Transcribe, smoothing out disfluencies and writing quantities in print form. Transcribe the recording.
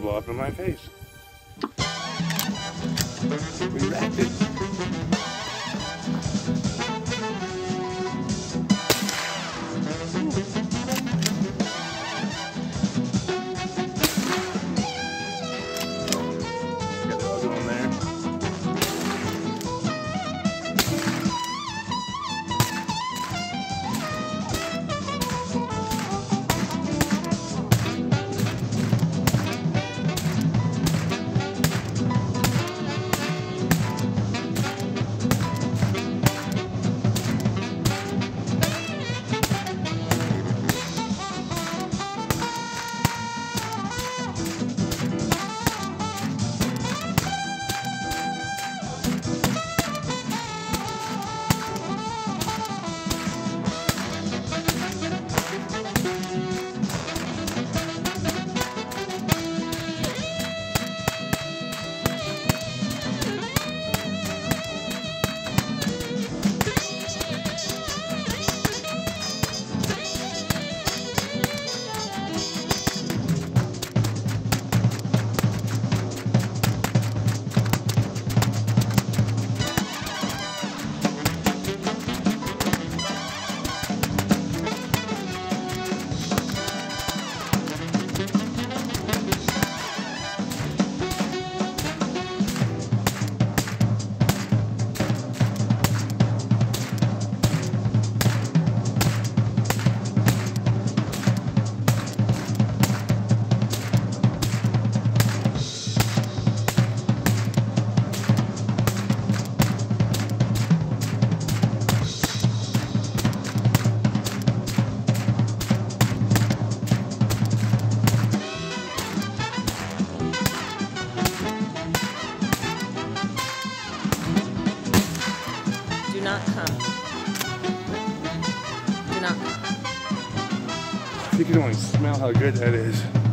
blow up in my face. We wrapped it. Got it all going there. Do not come. Do not come. You can only smell how good that is.